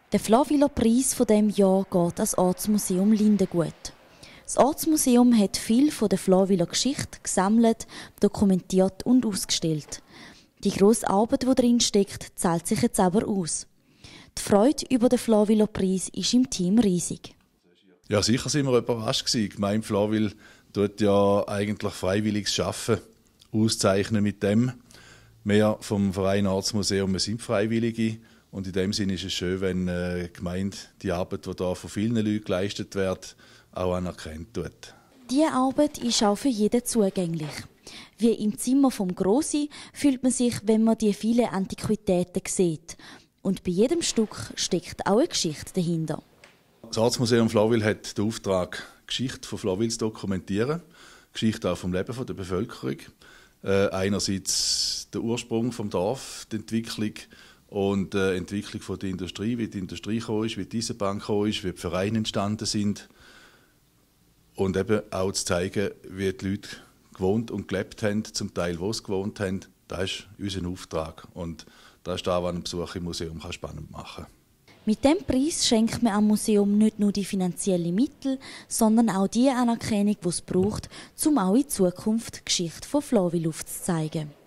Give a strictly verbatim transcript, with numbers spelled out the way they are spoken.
Der Flawiller-Preis von diesem Jahr geht ans Ortsmuseum Lindengut. Das Ortsmuseum hat viel von der Flawiller Geschichte gesammelt, dokumentiert und ausgestellt. Die grosse Arbeit, die darin steckt, zahlt sich jetzt aber aus. Die Freude über den Flawiller-Preis ist im Team riesig. Ja, sicher sind wir überrascht gewesen. Die Gemeinde Flawil tut ja eigentlich freiwilliges Arbeiten auszeichnen mit dem. Wir vom Verein Ortsmuseum, wir sind Freiwillige. Und in dem Sinne ist es schön, wenn äh, die Gemeinde die Arbeit, die da von vielen Leuten geleistet wird, auch anerkennt tut. Diese Arbeit ist auch für jeden zugänglich. Wie im Zimmer vom Grossi fühlt man sich, wenn man die vielen Antiquitäten sieht. Und bei jedem Stück steckt auch eine Geschichte dahinter. Das Ortsmuseum Flawil hat den Auftrag, die Geschichte von Flawil zu dokumentieren. Die Geschichte auch vom Leben der Bevölkerung. Äh, einerseits der Ursprung vom Dorf, die Entwicklung und die äh, Entwicklung von der Industrie, wie die Industrie gekommen ist, wie die Eisenbahn gekommen ist, wie die Vereine entstanden sind. Und eben auch zu zeigen, wie die Leute gewohnt und gelebt haben, zum Teil, wo sie gewohnt haben. Das ist unser Auftrag. Und das ist das, was einen Besuch im Museum spannend machen kann. Mit diesem Preis schenkt man am Museum nicht nur die finanziellen Mittel, sondern auch die Anerkennung, die es braucht, um auch in Zukunft die Geschichte von Flawil aufzuzeigen.